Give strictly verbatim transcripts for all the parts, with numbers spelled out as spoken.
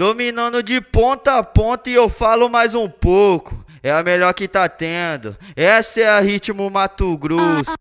Dominando de ponta a ponta e eu falo mais um pouco. É a melhor que tá tendo. Essa é a Ritmo Mato Grosso.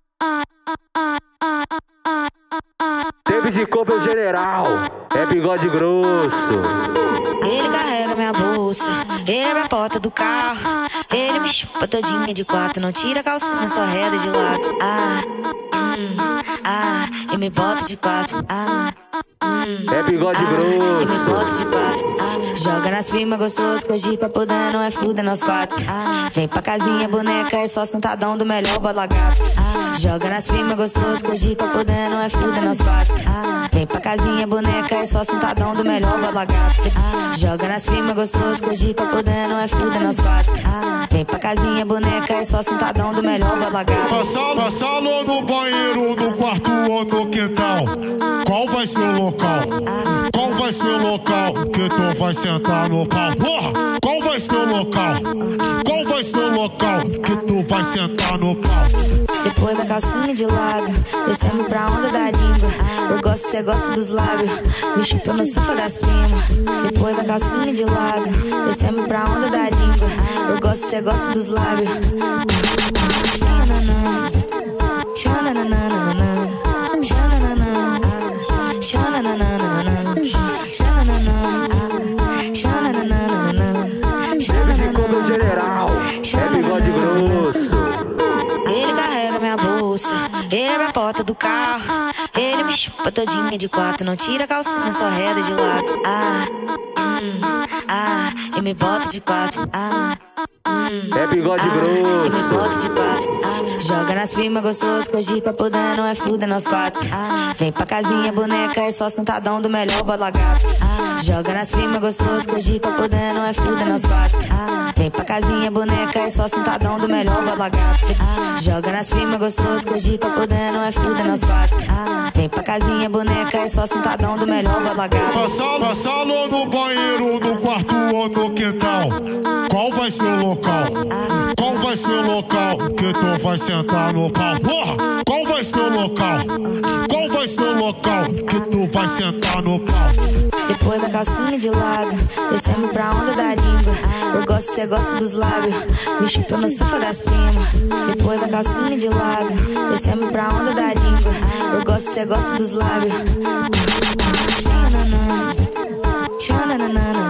Teve de cover general, é bigode grosso. Ele carrega minha bolsa, ele abre a porta do carro, ele me chupa todinha de quatro, não tira a calcinha, só reda de lado. Ah, hum, ah, e me bota de quatro. Ah, hum, é bigode ah, grosso. E me bota de quatro. Ah, joga nas primas gostoso, cogita podendo, é fuda nós quatro. Ah, vem pra casinha, boneca, é só sentadão do melhor bola gato. Ah, joga nas primas gostoso, cogita podendo, é fuda nós quatro. Ah, vem pra casinha, boneca, é só sentadão do melhor bola gato. Ah, joga nas primas gostoso, cogita podendo, é fuda nós quatro. Ah, vem pra casinha, boneca, é só sentadão do melhor bola gato. Passar na sala ou no banheiro, no quarto ou no quintal? Qual vai ser o local? Qual vai ser o local que tu vai sentar no pau? Porra! Qual vai ser o local? Qual vai ser o local que tu vai sentar no pau? Depois da calcinha de lado, descemos pra onda da língua. Eu gosto, cê gosta dos lábios, me chupa no sofá das primas. Depois da calcinha de lado, descemos pra onda da língua. Eu gosto, cê gosta dos lábios. Teve de cover general, é bigode grosso. Ele carrega minha bolsa, ele abre a porta do carro, ele me chupa todinha de quatro, não tira a calcinha, só reda de lado. Ah, hum, ah, e me bota de quatro. Ah, hum, é bigode ah, e me grosso. bota de quatro. Ah, joga nas primas gostoso, cogita podendo, é fuda nós quatro. Ah, vem pra casinha, boneca, é só sentadão do melhor bola gato. Ah, joga nas primas gostoso, cogita podendo, é fuda nós quatro. Ah, vem pra casinha, boneca, é só sentadão do melhor bola gato. Ah, joga nas primas gostoso, cogita podendo, é fuda nós quatro. Ah, vem pra casinha, boneca, é só sentadão do melhor bola gato. Passar na sala ou no banheiro, no quarto ou no quintal? Qual vai ser o local? Qual vai ser o local que tu vai sentar no pau? Porra! Qual vai ser o local? Qual vai ser o local que tu vai sentar no pau? Depois da calcinha de lado, descemos pra onda da língua. Eu gosto, cê gosta dos lábios, me chupa no sofá das primas. Depois da calcinha de lado, descemos pra onda da língua. Eu gosto, cê gosta dos lábios. Tchananana, tchananana.